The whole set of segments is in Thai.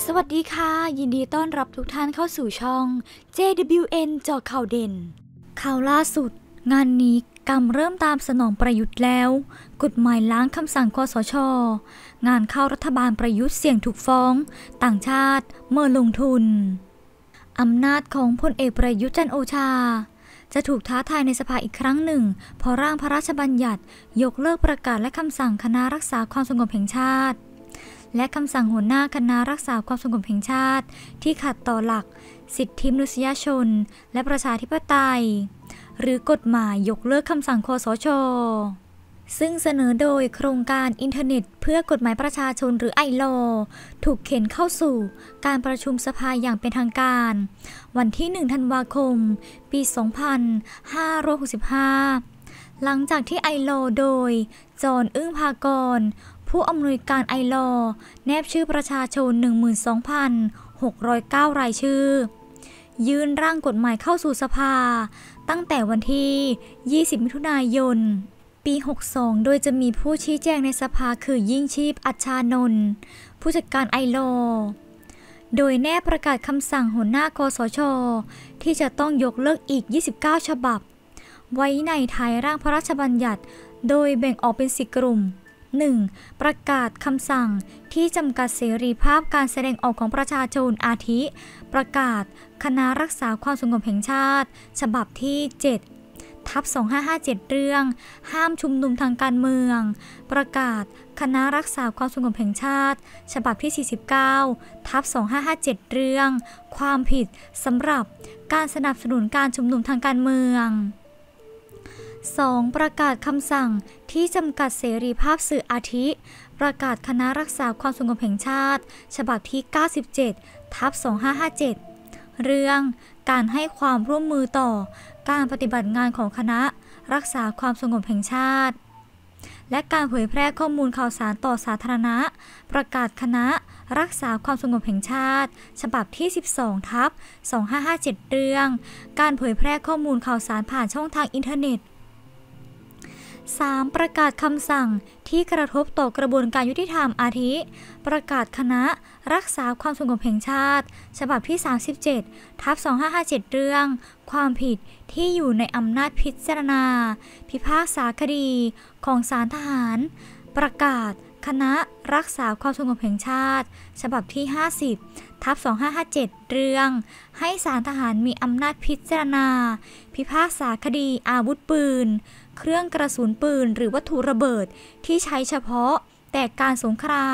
สวัสดีค่ะยินดีต้อนรับทุกท่านเข้าสู่ช่อง JWN เจาะข่าวเด่นข่าวล่าสุดงานนี้กำเริ่มตามสนองประยุทธ์แล้วกฎหมายล้างคำสั่งคสช.งานเข้ารัฐบาลประยุทธ์เสี่ยงถูกฟ้องต่างชาติเมื่อลงทุนอำนาจของพลเอกประยุทธ์จันทร์โอชาจะถูกท้าทายในสภาอีกครั้งหนึ่งพอร่างพระราชบัญญัติยกเลิกประกาศและคำสั่งคณะรักษาความสงบแห่งชาติและคำสั่งหัวหน้าคณะรักษาความสงบแห่งชาติที่ขัดต่อหลักสิทธิมนุษยชนและประชาธิปไตยหรือกฎหมายยกเลิกคำสั่งคสช.ซึ่งเสนอโดยโครงการอินเทอร์เน็ตเพื่อกฎหมายประชาชนหรือไอลอถูกเข็นเข้าสู่การประชุมสภาอย่างเป็นทางการวันที่1 ธันวาคมปี 2565 หลังจากที่ไอลอโดยจอห์น อึ้งภากรผู้อำนวยการไอลอแนบชื่อประชาชน 12,609 รายชื่อยื่นร่างกฎหมายเข้าสู่สภาตั้งแต่วันที่ 20 มิถุนายน ปี 62 โดยจะมีผู้ชี้แจงในสภาคือยิ่งชีพ อัชชานนท์ผู้จัดการไอลอโดยแนบประกาศคำสั่งหัวหน้าคสช.ที่จะต้องยกเลิกอีก 29 ฉบับไว้ในท้ายร่างพระราชบัญญัติโดยแบ่งออกเป็น4 กลุ่ม 1. ประกาศคำสั่งที่จำกัดเสรีภาพการแสดงออกของประชาชนอาทิ ประกาศคณะรักษาความสงบแห่งชาติฉบับที่ 7/2557 เรื่องห้ามชุมนุมทางการเมืองประกาศคณะรักษาความสงบแห่งชาติฉบับที่ 49/2557 เรื่องความผิดสำหรับการสนับสนุนการชุมนุมทางการเมือง 2. ประกาศคำสั่งที่จำกัดเสรีภาพสื่ออาทิประกาศคณะรักษาความสงบแห่งชาติฉบับที่ 97/2557 เรื่องการให้ความร่วมมือต่อการปฏิบัติงานของคณะรักษาความสงบแห่งชาติและการเผยแพร่ข้อมูลข่าวสารต่อสาธารณะประกาศคณะรักษาความสงบแห่งชาติฉบับที่ 12/2557 เรื่องการเผยแพร่ข้อมูลข่าวสารผ่านช่องทางอินเทอร์เน็ต 3. ประกาศคำสั่งที่กระทบต่อกระบวนการยุติธรรมอาทิประกาศคณะรักษาความสงบแห่งชาติฉบับที่ 37/2557 เรื่องความผิดที่อยู่ในอำนาจพิจารณาพิพากษาคดีของศาลทหารประกาศคณะรักษาความสงบแห่งชาติฉบับที่ 50/2557 เรื่องให้ศาลทหารมีอำนาจพิจารณาพิพากษาคดีอาวุธปืนเครื่องกระสุนปืนหรือวัตถุระเบิดที่ใช้เฉพาะแต่การสงคราม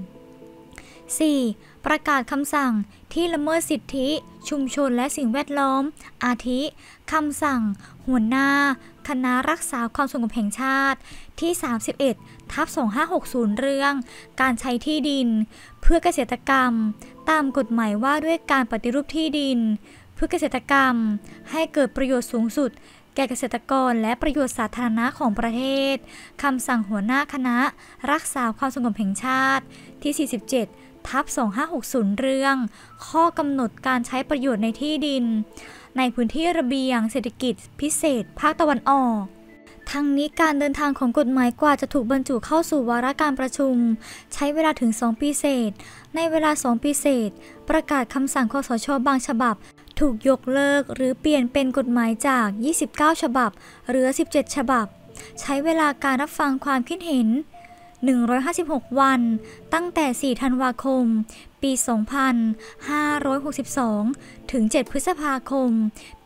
4. ประกาศคำสั่งที่ละเมิดสิทธิชุมชนและสิ่งแวดล้อมอาทิคำสั่งหัวหน้าคณะรักษาความสงบแห่งชาติที่ 31/2560 เรื่องการใช้ที่ดินเพื่อเกษตรกรรมตามกฎหมายว่าด้วยการปฏิรูปที่ดินเพื่อเกษตรกรรมให้เกิดประโยชน์สูงสุดแก่เกษตรกรและประโยชน์สาธารณะของประเทศคำสั่งหัวหน้าคณะรักษาความสงบแห่งชาติที่ 47/2560 เรื่องข้อกำหนดการใช้ประโยชน์ในที่ดินในพื้นที่ระเบียงเศรษฐกิจพิเศษภาคตะวันออกทั้งนี้การเดินทางของกฎหมายกว่าจะถูกบรรจุเข้าสู่วาระการประชุมใช้เวลาถึง2 ปีเศษในเวลา2 ปีเศษประกาศคำสั่งคสช.บางฉบับถูกยกเลิกหรือเปลี่ยนเป็นกฎหมายจาก29 ฉบับเหลือ17 ฉบับใช้เวลาการรับฟังความคิดเห็น156 วันตั้งแต่ 4 ธันวาคม ปี 2562 ถึง 7 พฤษภาคม ปี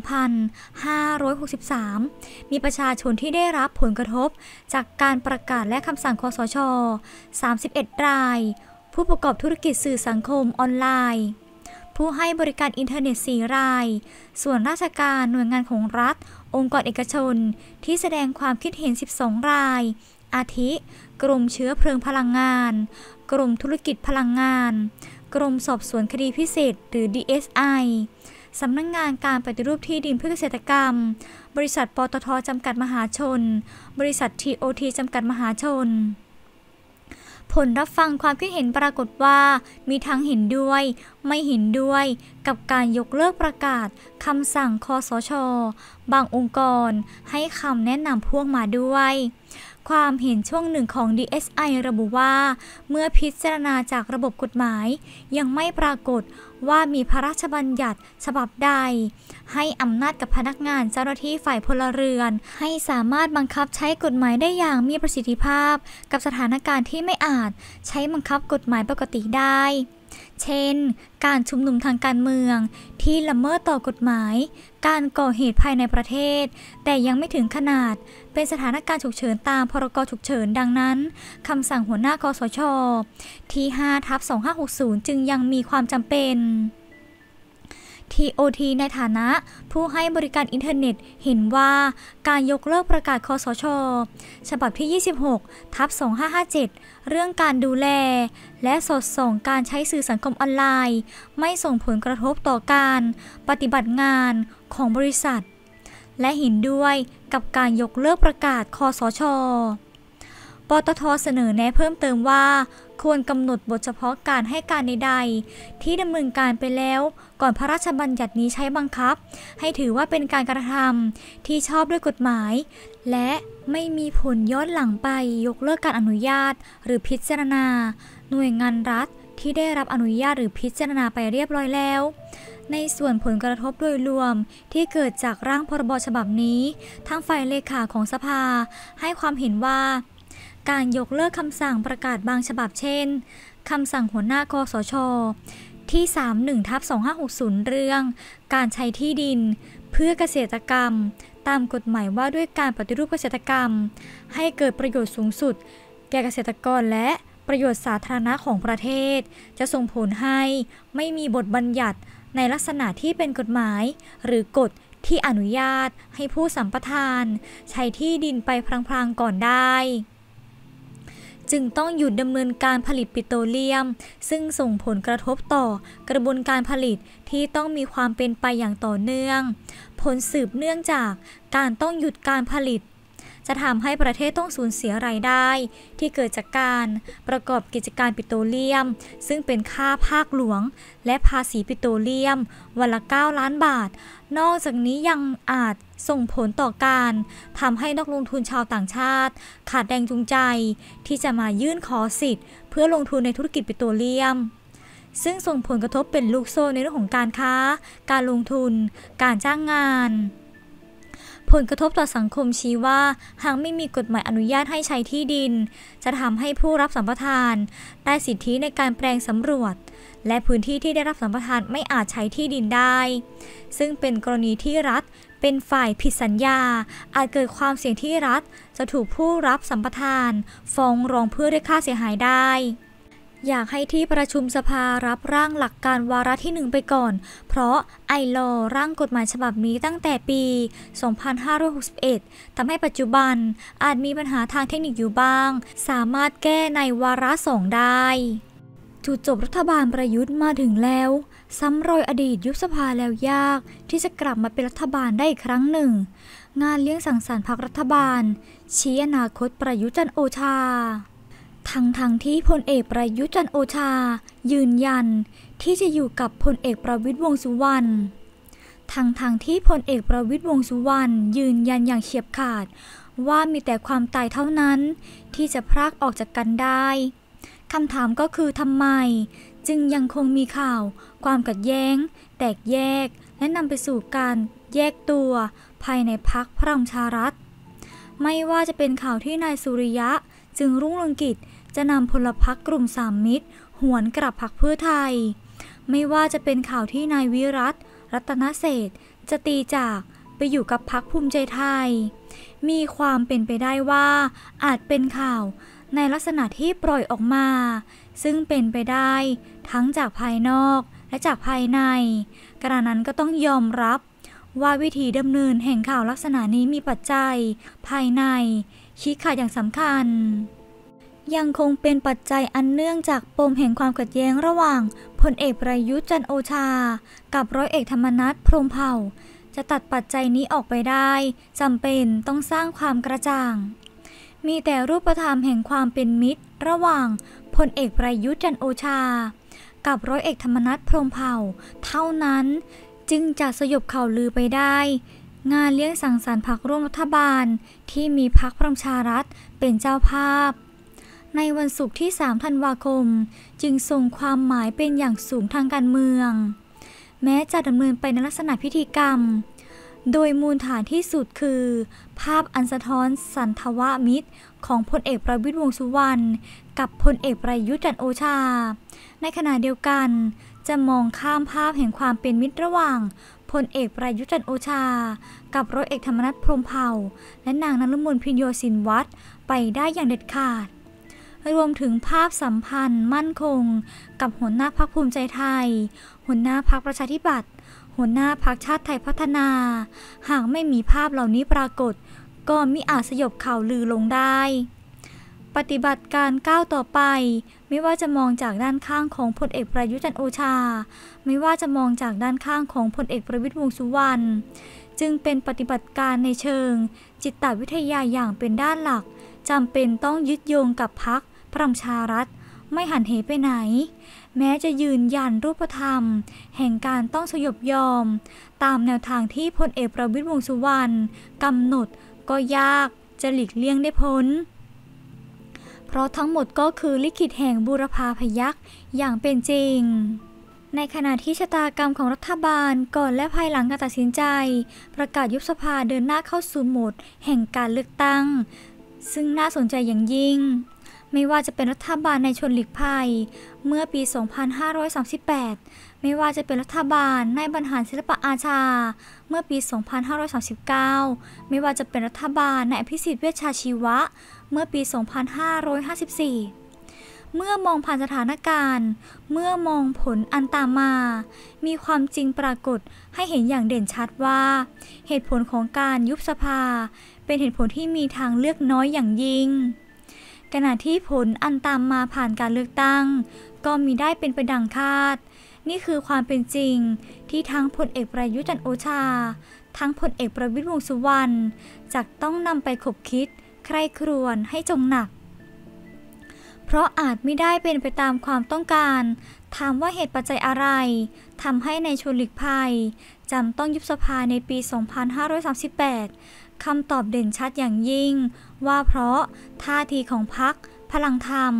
2563 มีประชาชนที่ได้รับผลกระทบจากการประกาศและคำสั่งคสช. 31 รายผู้ประกอบธุรกิจสื่อสังคมออนไลน์ผู้ให้บริการอินเทอร์เน็ต 4 รายส่วนราชการหน่วยงานของรัฐองค์กรเอกชนที่แสดงความคิดเห็น 12 รายอาทิกรมเชื้อเพลิงพลังงานกรมธุรกิจพลังงานกรมสอบสวนคดีพิเศษหรือ DSI สำนักงานการปฏิรูปที่ดินเพื่อเกษตรกรรมบริษัทปตท.จำกัดมหาชนบริษัท TOT จำกัดมหาชนผลรับฟังความคิดเห็นปรากฏว่ามีทั้งเห็นด้วยไม่เห็นด้วยกับการยกเลิกประกาศคำสั่งคสช.บางองค์กรให้คำแนะนำพ่วงมาด้วยความเห็นช่วงหนึ่งของ DSI ระบุว่าเมื่อพิจารณาจากระบบกฎหมายยังไม่ปรากฏว่ามีพระราชบัญญัติฉบับใดให้อำนาจกับพนักงานเจ้าหน้าที่ฝ่ายพลเรือนให้สามารถบังคับใช้กฎหมายได้อย่างมีประสิทธิภาพกับสถานการณ์ที่ไม่อาจใช้บังคับกฎหมายปกติได้เช่นการชุมนุมทางการเมืองที่ละเมิดต่อกฎหมายการก่อเหตุภายในประเทศแต่ยังไม่ถึงขนาดเป็นสถานการณ์ฉุกเฉินตามพรกฉุกเฉินดังนั้นคำสั่งหัวหน้าคสช.ที่5/2560จึงยังมีความจำเป็น TOT ในฐานะผู้ให้บริการอินเทอร์เน็ตเห็นว่าการยกเลิกประกาศคสช.ฉบับที่ 26/2557 เรื่องการดูแลและสอดส่องการใช้สื่อสังคมออนไลน์ไม่ส่งผลกระทบต่อการปฏิบัติงานของบริษัทและเห็นด้วยกับการยกเลิกประกาศคสช.ปตท.เสนอแนะเพิ่มเติมว่าควรกำหนดบทเฉพาะการให้การใดๆที่ดำเนินการไปแล้วก่อนพระราชบัญญัตินี้ใช้บังคับให้ถือว่าเป็นการกระทำที่ชอบด้วยกฎหมายและไม่มีผลย้อนหลังไปยกเลิกการอนุญาตหรือพิจารณาหน่วยงานรัฐที่ได้รับอนุญาตหรือพิจารณาไปเรียบร้อยแล้วในส่วนผลกระทบโดยรวมที่เกิดจากร่างพรบฉบับนี้ทางฝ่ายเลขาของสภาให้ความเห็นว่าการยกเลิกคำสั่งประกาศบางฉบับเช่นคำสั่งหัวหน้าคสช.ที่ 31/2560 เรื่องการใช้ที่ดินเพื่อเกษตรกรรมตามกฎหมายว่าด้วยการปฏิรูปเกษตรกรรมให้เกิดประโยชน์สูงสุดแก่เกษตรกรและประโยชน์สาธารณะของประเทศจะส่งผลให้ไม่มีบทบัญญัติในลักษณะที่เป็นกฎหมายหรือกฎที่อนุญาตให้ผู้สัมปทานใช้ที่ดินไปพลางๆก่อนได้จึงต้องหยุดดำเนินการผลิตปิโตรเลียมซึ่งส่งผลกระทบต่อกระบวนการผลิตที่ต้องมีความเป็นไปอย่างต่อเนื่องผลสืบเนื่องจากการต้องหยุดการผลิตจะทำให้ประเทศต้องสูญเสียรายได้ที่เกิดจากการประกอบกิจการปิโตรเลียมซึ่งเป็นค่าภาคหลวงและภาษีปิโตรเลียมวันละ9 ล้านบาทนอกจากนี้ยังอาจส่งผลต่อการทำให้นักลงทุนชาวต่างชาติขาดแรงจูงใจที่จะมายื่นขอสิทธิ์เพื่อลงทุนในธุรกิจปิโตรเลียมซึ่งส่งผลกระทบเป็นลูกโซ่ในเรื่องของการค้าการลงทุนการจ้างงานผลกระทบต่อสังคมชี้ว่าหากไม่มีกฎหมายอนุญาตให้ใช้ที่ดินจะทำให้ผู้รับสัมปทานได้สิทธิในการแปลงสำรวจและพื้นที่ที่ได้รับสัมปทานไม่อาจใช้ที่ดินได้ซึ่งเป็นกรณีที่รัฐเป็นฝ่ายผิดสัญญาอาจเกิดความเสี่ยงที่รัฐจะถูกผู้รับสัมปทานฟ้องร้องเพื่อเรียกค่าเสียหายได้อยากให้ที่ประชุมสภารับร่างหลักการวาระที่ 1ไปก่อนเพราะไอลอร่างกฎหมายฉบับนี้ตั้งแต่ปี 2561 ทำให้ปัจจุบันอาจมีปัญหาทางเทคนิคอยู่บ้างสามารถแก้ในวาระ 2 ได้จุดจบรัฐบาลประยุทธ์มาถึงแล้วซ้ำรอยอดีตยุบสภาแล้วยากที่จะกลับมาเป็นรัฐบาลได้อีกครั้งหนึ่งงานเลี้ยงสังสรรค์พรรครัฐบาลชี้อนาคตประยุทธ์จันทร์โอชาทั้งที่พลเอกประยุทธ์จันทร์โอชายืนยันที่จะอยู่กับพลเอกประวิตรวงษ์สุวรรณทั้งที่พลเอกประวิตรวงษ์สุวรรณยืนยันอย่างเฉียบขาดว่ามีแต่ความตายเท่านั้นที่จะพรากออกจากกันได้คำถามก็คือทำไมจึงยังคงมีข่าวความขัดแย้งแตกแยกและนำไปสู่การแยกตัวภายในพรรคพลังประชารัฐไม่ว่าจะเป็นข่าวที่นายสุริยะจึงรุ่งเรืองกิจจะนำพลพรรคกลุ่มสามมิตรหวนกลับพรรคเพื่อไทยไม่ว่าจะเป็นข่าวที่นายวิรัต รัตนเศรษฐ์จะตีจากไปอยู่กับพรรคภูมิใจไทยมีความเป็นไปได้ว่าอาจเป็นข่าวในลักษณะที่ปล่อยออกมาซึ่งเป็นไปได้ทั้งจากภายนอกและจากภายในกระนั้นก็ต้องยอมรับว่าวิธีดำเนินแห่งข่าวลักษณะนี้มีปัจจัยภายในชี้ขาดอย่างสำคัญยังคงเป็นปัจจัยอันเนื่องจากปมแห่งความขัดแย้งระหว่างพลเอกประยุทธ์จันทร์โอชากับร้อยเอกธรรมนัส พรหมเผ่าจะตัดปัจจัยนี้ออกไปได้จำเป็นต้องสร้างความกระจ่างมีแต่รูปธรรมแห่งความเป็นมิตรระหว่างพลเอกประยุทธ์จันทร์โอชากับร้อยเอกธรรมนัส พรหมเผ่าเท่านั้นจึงจะสยบข่าวลือไปได้งานเลี้ยงสังสรรค์พรรคร่วมรัฐบาลที่มีพรรคพลังประชารัฐเป็นเจ้าภาพในวันศุกร์ที่ 3 ธันวาคมจึงทรงความหมายเป็นอย่างสูงทางการเมืองแม้จะดำเนินไปในลักษณะพิธีกรรมโดยมูลฐานที่สุดคือภาพอันสะท้อนสันทวมิตรของพลเอกประวิตรวงษ์สุวรรณกับพลเอกประยุทธ์จันทร์โอชาในขณะเดียวกันจะมองข้ามภาพแห่งความเป็นมิตรระหว่างพลเอกประยุทธ์จันทร์โอชากับร้อยเอกธรรมนัสพรหมเผ่าและนางนฤมลพินโยสินวัตรไปได้อย่างเด็ดขาดรวมถึงภาพสัมพันธ์มั่นคงกับหัวหน้าพรรคภูมิใจไทยหัวหน้าพรรคประชาธิปัตย์หัวหน้าพรรคชาติไทยพัฒนาหากไม่มีภาพเหล่านี้ปรากฏก็มิอาจสยบข่าวลือลงได้ปฏิบัติการก้าวต่อไปไม่ว่าจะมองจากด้านข้างของพลเอกประยุทธ์จันทร์โอชาไม่ว่าจะมองจากด้านข้างของพลเอกประวิตรวงษ์สุวรรณจึงเป็นปฏิบัติการในเชิงจิตวิทยาอย่างเป็นด้านหลักจำเป็นต้องยึดโยงกับพรรคพลังประชารัฐไม่หันเหไปไหนแม้จะยืนยันรูปธรรมแห่งการต้องสยบยอมตามแนวทางที่พลเอกประวิตรวงษ์สุวรรณกำหนดก็ยากจะหลีกเลี่ยงได้พ้นเพราะทั้งหมดก็คือลิขิตแห่งบูรพาพยัคฆ์อย่างเป็นจริงในขณะที่ชะตากรรมของรัฐบาลก่อนและภายหลังการตัดสินใจประกาศยุบสภาเดินหน้าเข้าสู่โหมดแห่งการเลือกตั้งซึ่งน่าสนใจอย่างยิ่งไม่ว่าจะเป็นรัฐบาลในชวนหลีกภัยเมื่อปี 2538 ไม่ว่าจะเป็นรัฐบาลนายบรรหารศิลปอาชาเมื่อปี 2539 ไม่ว่าจะเป็นรัฐบาลนายอภิสิทธิ์เวชชาชีวะเมื่อปี 2554 เมื่อมองผ่านสถานการณ์เมื่อมองผลอันตามมามีความจริงปรากฏให้เห็นอย่างเด่นชัดว่าเหตุผลของการยุบสภาเป็นเหตุผลที่มีทางเลือกน้อยอย่างยิ่งขณะที่ผลอันตามมาผ่านการเลือกตั้งก็มีได้เป็นไปดังคาดนี่คือความเป็นจริงที่ทั้งพลเอกประยุทธ์จันทร์โอชาทั้งพลเอกประวิตรวงษ์สุวรรณจะต้องนำไปขบคิดใคร่ครวญให้จงหนักเพราะอาจไม่ได้เป็นไปตามความต้องการถามว่าเหตุปัจจัยอะไรทำให้ในชวนหลีกภัยจำต้องยุบสภาในปี 2538 คำตอบเด่นชัดอย่างยิ่งว่าเพราะท่าทีของพรรคพลังธรรม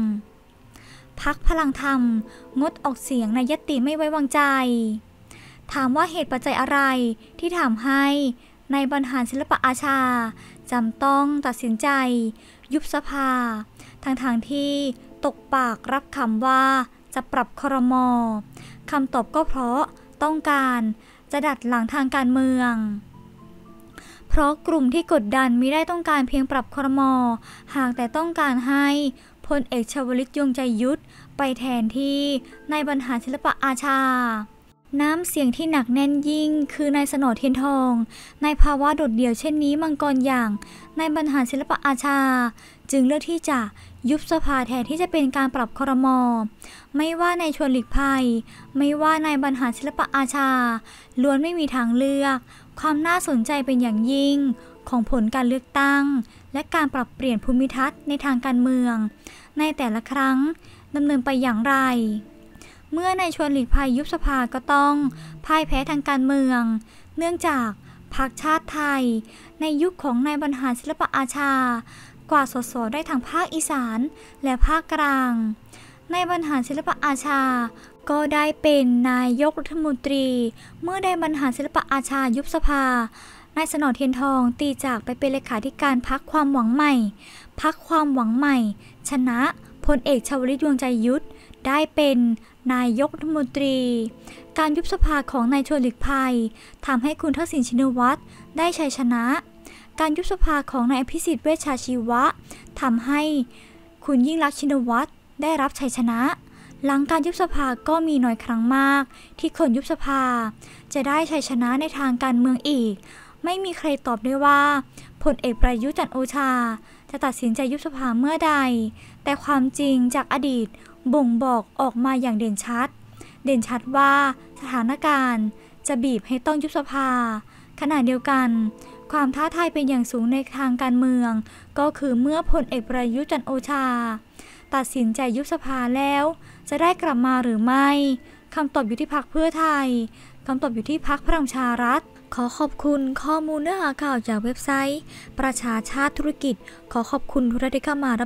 งดออกเสียงในญัตติไม่ไว้วางใจถามว่าเหตุปัจจัยอะไรที่ทำให้นายบรรหารศิลปอาชาจำต้องตัดสินใจยุบสภาทางที่ตกปากรับคำว่าจะปรับครม.คำตอบก็เพราะต้องการจะดัดหลังทางการเมืองเพราะกลุ่มที่กดดันมิได้ต้องการเพียงปรับครม.หากแต่ต้องการให้พลเอกชวลิตยงใจยุทธไปแทนที่นายบรรหารศิลปอาชาน้ำเสียงที่หนักแน่นยิ่งคือนายสนอเทียนทองในภาวะโดดเดี่ยวเช่นนี้มังกรอย่างนายบรรหารศิลปอาชาจึงเลือกที่จะยุบสภาแทนที่จะเป็นการปรับครม.ไม่ว่าในชวนหลีกภัยไม่ว่านายบรรหารศิลปอาชาล้วนไม่มีทางเลือกความน่าสนใจเป็นอย่างยิ่งของผลการเลือกตั้งและการปรับเปลี่ยนภูมิทัศน์ในทางการเมืองในแต่ละครั้งดำเนินไปอย่างไรเมื่อในชวนหลีกภัยยุบสภาก็ต้องพ่ายแพ้ทางการเมืองเนื่องจากพรรคชาติไทยในยุคของนายบรรหารศิลปอาชากว่าสสได้ทางภาคอีสานและภาคกลางนายบรรหารศิลปอาชาก็ได้เป็นนายกรัฐมนตรีเมื่อได้บรรหารศิลปอาชายุบสภานายสนอเทียนทองตีจากไปเป็นเลขาธิการพรรคความหวังใหม่พรรคความหวังใหม่ชนะพลเอกชวลิตยงใจยุทธได้เป็นนายกรัฐมนตรีการยุบสภาของนายชวนหลีกภัยทำให้คุณทักษิณชินวัตรได้ชัยชนะการยุบสภาของนายอภิสิทธิ์เวชชาชีวะทำให้คุณยิ่งลักษณ์ชินวัตรได้รับชัยชนะหลังการยุบสภาก็มีน้อยครั้งมากที่คนยุบสภาจะได้ชัยชนะในทางการเมืองอีกไม่มีใครตอบได้ว่าพลเอกประยุทธ์จันทร์โอชาจะตัดสินใจยุบสภาเมื่อใดแต่ความจริงจากอดีตบ่งบอกออกมาอย่างเด่นชัดว่าสถานการณ์จะบีบให้ต้องยุบสภาขณะเดียวกันความท้าทายเป็นอย่างสูงในทางการเมืองก็คือเมื่อพลเอกประยุทธ์จันทร์โอชาตัดสินใจยุบสภาแล้วจะได้กลับมาหรือไม่คำตอบอยู่ที่พรรคเพื่อไทยคำตอบอยู่ที่พรรคพลังประชารัฐขอขอบคุณข้อมูลเนื้อหาข่าวจากเว็บไซต์ประชาชาติธุรกิจขอขอบคุณทุกท่านที่เข้ามารับ